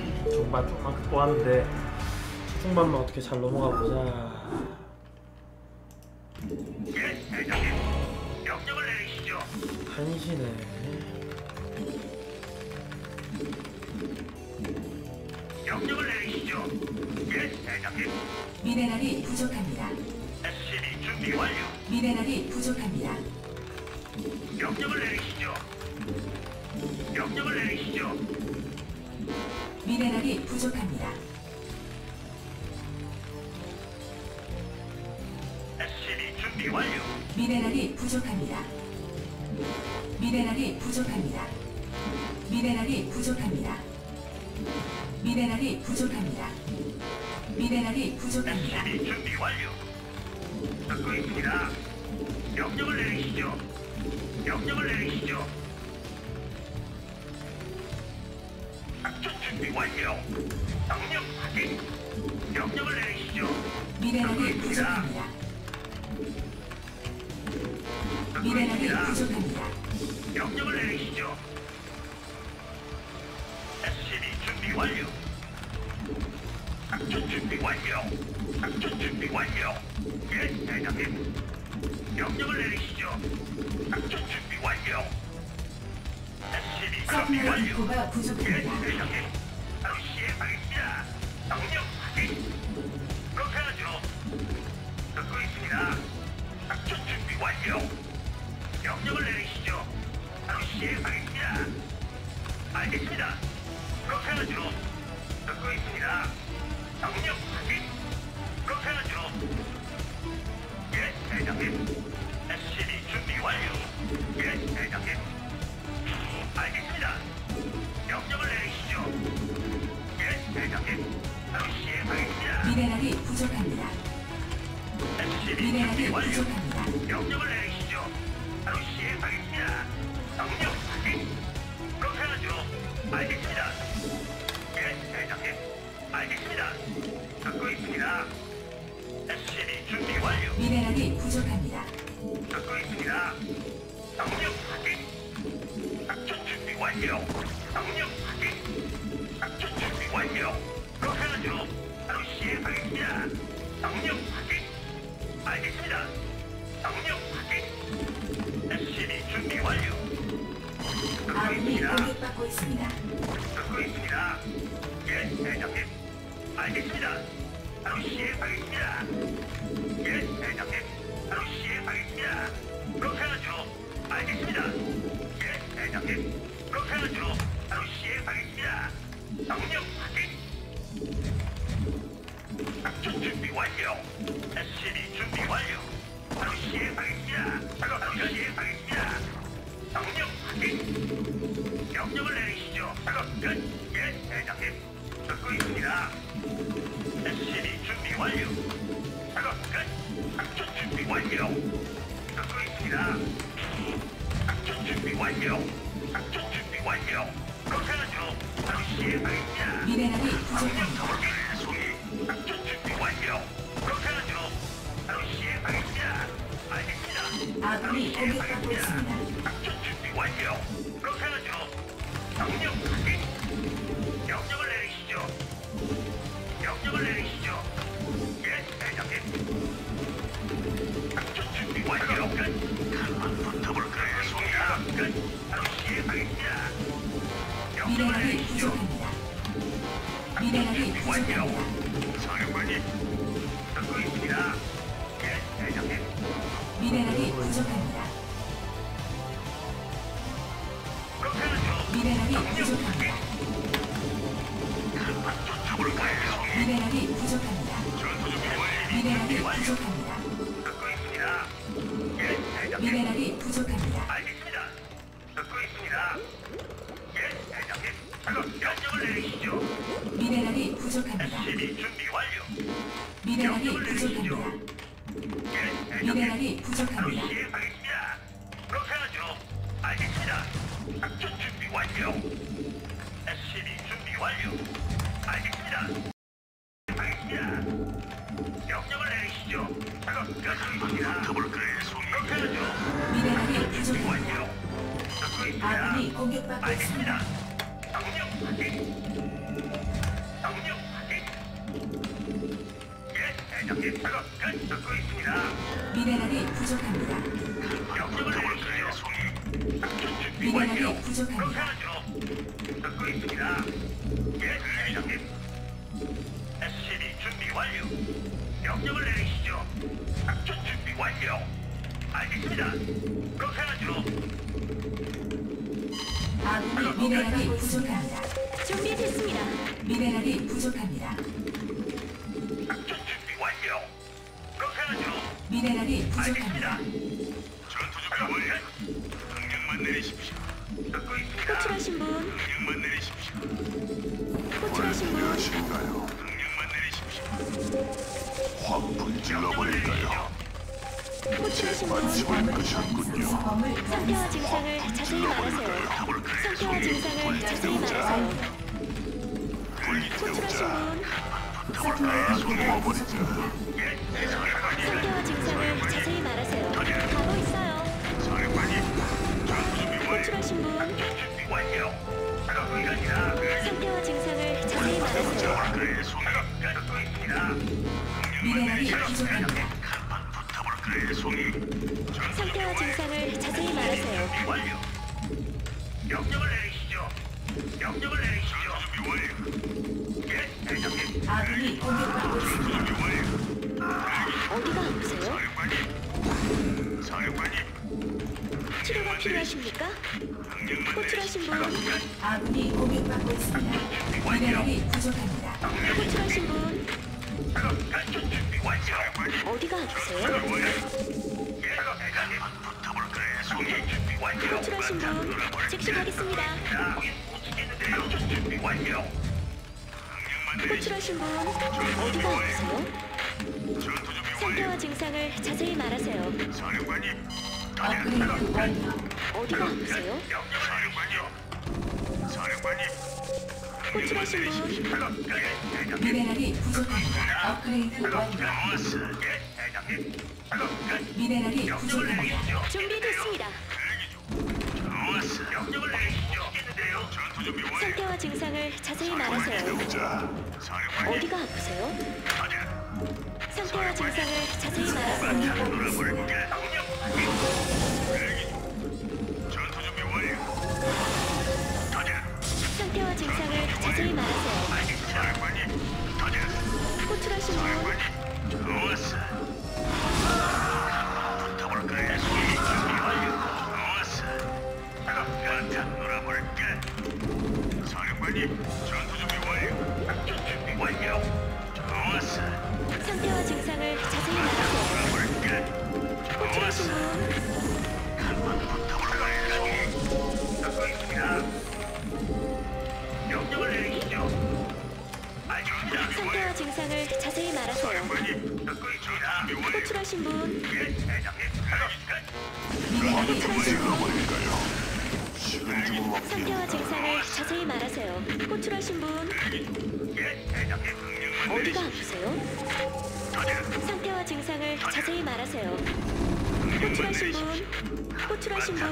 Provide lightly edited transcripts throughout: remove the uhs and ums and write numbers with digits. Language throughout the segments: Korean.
중반 조금만 극복하는데 초중반만 어떻게 잘 넘어가 보자. 예, 대장님. 명령을 내리시죠. 한시네. 명령을 내리시죠. 예, 대장님. 미네랄이 부족합니다. SCB 준비 완료. 미네랄이 부족합니다. 명령을 내리시죠. 명령을 내리시죠. 미네랄이 부족합니다. SCB 준비 완료. 미네랄이 부족합니다. 미네랄이 부족합니다. 미네랄이 부족합니다. 미네랄이 부족합니다. 미네랄이 부족합니다. SCB 준비 완료. 듣고 있습니다. 명령을 내리시죠. 명령을 내리시죠. 작전 준비 완료. 명령 확인. 명령을 내리시죠. 미네랄이 부족합니다. 미네랄이 부족합니다. 명령을 내리시죠. SCB 준비 완료. 작전 준비 완료. 작전 준비 완료. 예, 대장님. 명령을 내리시죠. 작전 준비 완료. SCB 준비 완료. 서플라이가 예, 부족합니다. 대장님. 바로 시행하겠습니다. 명령 확인. 그렇게 하죠. 듣고 있습니다. 작전 준비 완료. 명령을 내리시죠. 바로 시행하겠습니다. 알겠습니다. 그렇게 하죠. 듣고 있습니다. 명령 확인. 그렇게 하죠. 예, 대장님. SCB 준비 완료. 예, 대장님. 알겠습니다. 명령을 내리시죠. 예, 대장님. 바로 시행하겠습니다. 미네랄이 부족합니다. SCB 준비 미네랄이 완료. 부족합니다. 명령을 내리시죠. 바로 시행하겠습니다. 명령 확인. 그렇게 하죠. 알겠습니다. 예, 대장님. 알겠습니다. 듣고 있습니다. SCB 준비 완료. 미네랄이 부족합니다. 듣고 있습니다. 명령 확인. 작전 준비 완료. 명령 확인. 작전 준비 완료. 그렇게 하죠. 바로 시행하겠습니다. 명령 확인. 알겠습니다. 명령 확인. SCB 준비 완료. 듣고 아군이 있습니다. 공격받고 있습니다. 듣고 있습니다. 예, 대장님. 알겠습니다. 바로 시행하겠습니다. 예, 대장님. 바로 시행하겠습니다. 그렇게 하죠. 알겠습니다. 예, 대장님. 그렇게 하죠. 바로 시행하겠습니다. 명령 확인. 작전 준비 완료. SCB 준비 완료. 바로 시행하겠습니다. 바로 시행하겠습니다. 명령 확인. 명령을 내리시죠. 작업 끝. 예, 대장님. 듣고 있습니다. SCB 준비 완료. 작업 끝. 작전 준비 완료. 듣고 있습니다. 작전 준비 완료. 작전 준비 완료. 그렇게 하죠. 바로 시행하겠습니다. 미네랄이 명령 부족합니다. 확인. 송이. 작전 준비 완료. 그렇게 하죠. 바로 시행하겠습니다. 알겠습니다. 아군이 공격받고 있습니다. 작전 준비 완료. 그렇게 하죠. 명령 확인. 명령을 내리시죠. 명령을 내리시죠. 예, 대장님. 작전 준비 완료. 끝. 한번 붙어볼까요, 송이야? 끝. 바로 시행하겠습니다. 명령을 미네랄이 내리시죠. 부족합니다. 미네랄이 준비 완료. 부족합니다. 사령관님. 듣고 있습니다. 예, 대장님. 미네랄이 부족합니다. 그렇게 하죠. 미네랄이 명령 부족합니다. 확인. 한번 쫓아볼까요, 송이? 미네랄이 부족합니다. 전투 준비 완료. 미네랄이 준비 완료. 부족합니다. 듣고 있습니다. 예, 대장님. 미네랄이 부족합니다. 알겠습니다. 듣고 있습니다. 예, 대장님. 작업 명령을 내리시죠. 미네랄이 부족합니다. SCB 준비 완료. 미네랄이 명령을 내리시죠. 부족합니다. 예, 대장님. 미네랄이 바로 부족합니다. 시행하겠습니다. 그렇게 하죠. 알겠습니다. 작전 준비 완료. SCB 준비 완료. 알겠습니다. 알겠습니다. 명령을 내리시죠. 작업 끝입니다. 더블클의 송이. 그렇게 하죠. 미네랄이 준비 부족합니다. 완료. 듣고 있습니다. 아군이 공격받고 있습니다. 알겠습니다. 명령 확인. 대장님. 작업 끝. 듣고 있습니다. 미네랄이 부족합니다. 명령을 내리시죠. 송이. 작전 준비 완료. 미네랄이 그렇게 부족합니다. 하죠. 듣고 있습니다. 예, 대장님. SCB 준비 완료. 명령을 내리시죠. 작전 준비 완료. 알겠습니다. 그렇게 하죠. 아군이 미네랄이 부족합니다. 준비됐습니다. 미네랄이 부족합니다. 작전 준비 완료. 그렇게 하죠. 미네랄이 알겠습니다. 부족합니다. 전투 준비 완료. 명령만 내리십시오. 듣고 있습니다. 호출하신 분, 명령만 내리십시오. 호출하신 분, 필요하신가요? 명령만 내리십시오. 확 불질러버릴까요? 호출하신 분, 말씀을 끄셨군요. 수범을 상태와 증상을 자세히 말하세요. 상태와 증상을 자세히 말하세요. 호출하신 분, 숨어버리자. 상태와 증상을 자세히 말하세요. 가고 있어요. 사령관님, 전투 준비 완료. 호출하신 분, 작전 준비 완료. 작업 끝이다. 상태와 증상을 자세히 말하세요. 그의 손이 듣고 있습니다. 미네랄이 부족합니다. 간판 붙어볼 그의 손이. 상태와 증상을 자세히 말하세요. 준비 완료. 명령을 내리시죠. 명령을 내리시죠. 준비 완료. 예, 대장님. 아군이 공격받고 있습니다. 준비 완료. 어디가 아프세요? 사령관님. 사령관님. 치료가 필요하십니까? 명령만 호출하신 분, 아군이 공격받고 있습니다. 미네랄이 부족합니다. 호출하신 분, 작전 준비 완료. 사령관님. 어디가 아프세요? 완료. 예, 대장님. 붙어볼 그의 손이. 준비 완료. 호출하신 분, 즉시 가겠습니다. 거긴 못 치겠는데요. 작전 준비 완료. 명령만 내리시죠. 호출하신 분, 어디가 아프세요? 전투 준비 완료. 상태와 증상을 자세히 말하세요. 사령관님. 업그레이드 완료. 어디가 아프세요? 사령관님. 사령관님. 호출하신 분, 미네랄이 부족합니다. 업그레이드 완료. 좋았어. 예, 대장님. 미네랄이 부족합니다. 준비됐습니다. 좋았어. 명령을 내리시죠. 시겠는데요. 전투 준비 완료. 상태와 증상을 자세히 말하세요. 태우자. 사령관님. 어디가 아프세요? 가자. 상태와 증상을 자세히 말하세요. 놀아버리게. 전투 준비 완료. 가자. 상태와 증상을 자세히 말하세요. 사령관님. 가자. 호출하신 분, 사령관님. 좋았어. 붙어볼 거야. 준비 완료. 좋았어. 한참 놀아볼까. 사령관님. 전투 준비 완료. 작전 준비 완료. 좋았어. 상태와 증상을 자세히 말하세요. 놀아볼까. 호출하신 분, 한번 붙어볼 거야. 듣고 있습니다. 명령을 내리시죠. 알겠습니다. 상태와 증상을 자세히 말하세요. 사령관님. 듣고 있습니다. 호출하신 분, 예, 대장님. 미네랄이 불질러버릴까요? 식은 죽 먹기. 상태와 증상을 자세히 말하세요. 호출하신 분, 예, 대장님. 어디가 아프세요? 상태와 증상을 자세히 말하세요. 호출하신 분, 호출하신 분,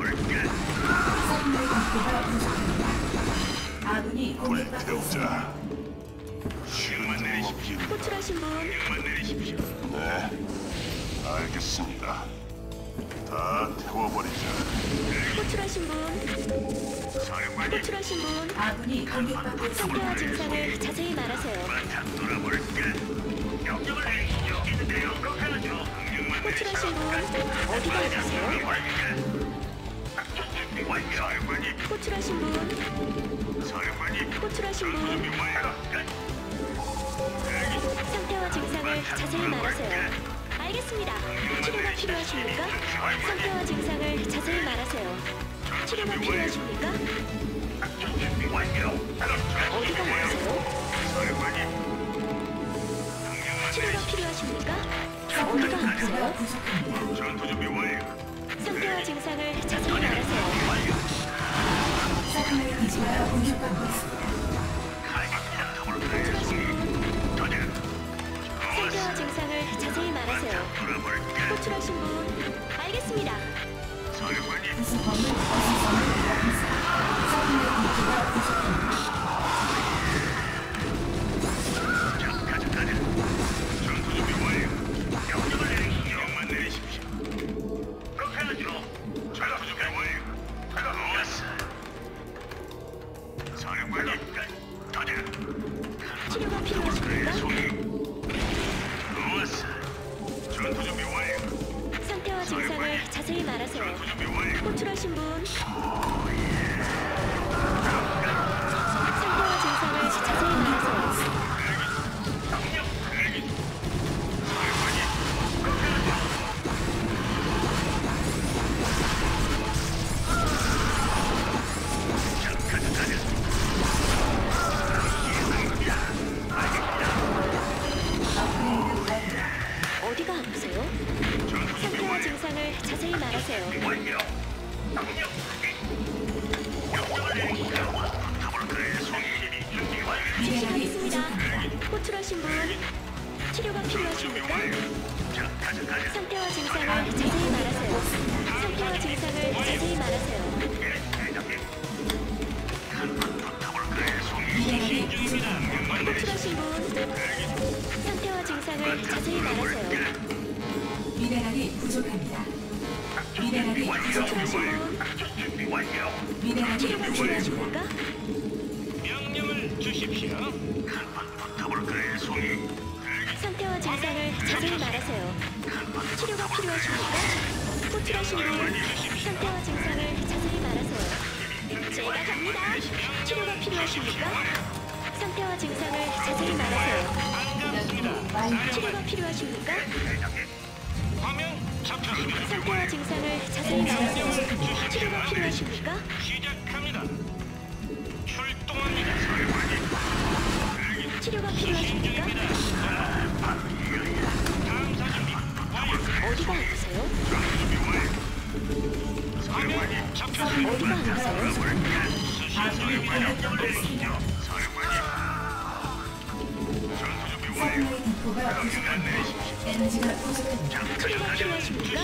서플라이 공급가 부족합니다. 아군이 공격받고 태우자. 있습니다. 식은 죽 먹기. 호출하신 분, 네. 알겠습니다. 다 태워버리자. 호출하신 분, 사령관님. 호출하신 분, 아군이 공격받고 있습니다. 상태와 증상을 자세히 말하세요. 한참 놀아볼까. 명령을 내리시죠. 있는데요. 그렇게 하죠. 호출하신 분, 어디가 아프세요? 작전 준비 완료. 사령관님. 호출하신 분, 사령관님. 호출하신 분, 준비 완료. 상태와 증상을 자세히 말하세요. 알겠습니다. 치료가 필요하십니까? 상태와 증상을 자세히 말하세요. 치료가 필요하십니까? 작전 준비 완료. 어디가 아프세요? 사령관님. 치료가 필요하십니까? 어디가 서플라이 공급가 아프세요? 부족합니다. 전투 준비 완료. 상태와 증상을 자세히 말하세요. 서플라이 기지가 공격받고 있습니다. 호출하신 분, 상태와 증상을 자세히 말하세요. 호출하신 분, 알겠습니다. 사령관님. 구성범을 구성범을 완성. 서플라이 공급가 부족합니다. 가자. 전투 준비 완료. 호출하신 분. 상태와 증상을 자세히 말하세요. 어디가 아프세요? 상태와 증상을 자세히 말하세요. 완료. 명령 확인. 명령을 내리시죠. SCB 준비 완료. 지시하겠습니다. 호출하신 분. 치료가 필요하십니까? 자, 가자. 상태와 증상을 자세히 말하세요. 상태와 증상을 자세히 말하세요. 예, 대장님. 한번 붙어볼까요, 송이? 미네랄이 부족합니다. 호출하신 분. 상태와 증상을 자세히 말하세요. 미네랄이 부족합니다. 미네랄이 호출하신 부족합니다. 분. 작전 준비 완료. 미네랄이 치료가 부족합니다. 필요하십니까? 명령을 주십시오. 한번 붙어볼까요, 송이? 상태와 증상을 자세히 말하세요. 치료가 필요하십니까? 호출하신 분. 상태와 증상을 자세히 말하세요. 제가 갑니다. 치료가 필요하십니까? 상태와 증상을 자세히 말하세요. 치료가 필요하십니까? 화면 잡혔습니다. 상태와 증상을 자세히 말하세요. 치료가 필요하십니까? 시작합니다. 출동합니다. 치료가 필요하십니까? 탐사 준비 완료. 어디가 아프세요? 화면 잡혔습니다. 어디가 아프세요? 수신 명령을 내리시죠. 서플라이 디포가 부족합니다. 에너지가 부족합니다. 치료가 필요하십니까?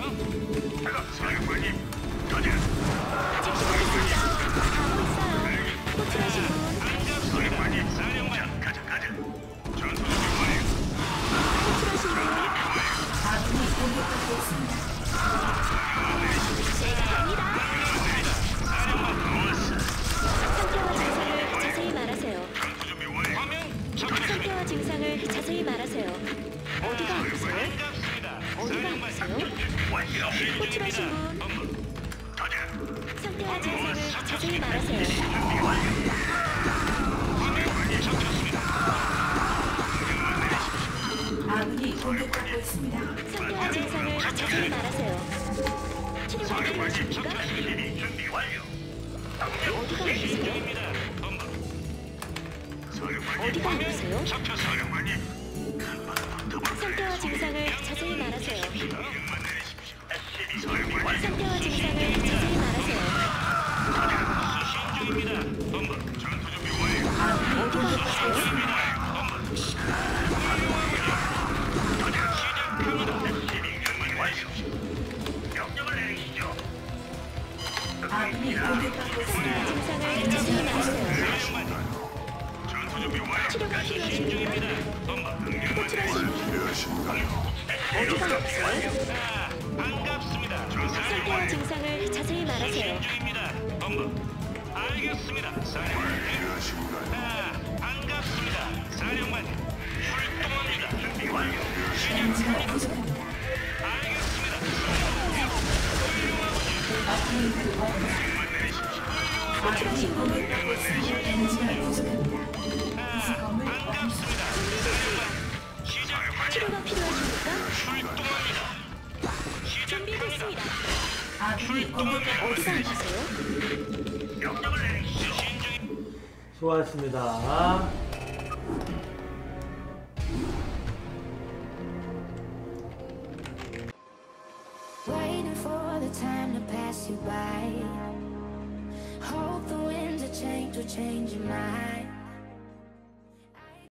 사령관님, 가자. 즉시 가겠습니다. 가고 있어요. 호출하신 분. 사령관님, 사령관, 가자. 전투 준비 완료. 호출하신 분. 아군이 공격받고 있습니다. 제가 갑니다. 좋았어. 상태와 증상을 자세히 말하세요. 전투 준비 완료. 화면 잡혔습니다. 상태와 증상을 자세히 말하세요. 어디가 아프세요? 반갑습니다. 어디가 아프세요? 완료. 호출하신 분. 가자. 상태와 증상을 자세히 말하세요. 아군이 공격받고 있습니다. 상태와 증상을 자세히 말하세요. 치료가 필요하십니까? SCB 준비 완료. 어디가 아프세요? 어디가 아프세요? 사령관님, 상태와 증상을 자세히 말하세요. SCB 준비 완료. 상태와 증상을 자세히 말하세요. 전투 준비 완료. 어디가 아프세요? SCB 준비 완료. 명령을 내리시죠. 아군이 공격받고 있습니다. 증상을 자세히 말하세요. 전투 준비 완료. 치료가 필요하십니까? 호출하신 분. 필요하신가요? 어디가 아프세요? 반갑습니다. 상태와 증상을 자세히 말하세요. 중입니다. 알겠습니다. 사령관. 필요하신가요? 반갑습니다. 사령관. 출동합니다. 준비 완료. 에너지가 부족합니다. 알겠습니다. 업그레이드 완료. 아군이 공격받고 있습니다. 에너지가 부족합니다. 부속 건물 완성. 반갑습니다. 치료가 필요하십니까? 출동합니다. 준비됐습니다. 아군이 공격받고 어디가 있습니다. 아프세요? 명령을 내리시죠. 수고하셨습니다. Waiting for the time to pass you by. Hope the winds of change will change your mind.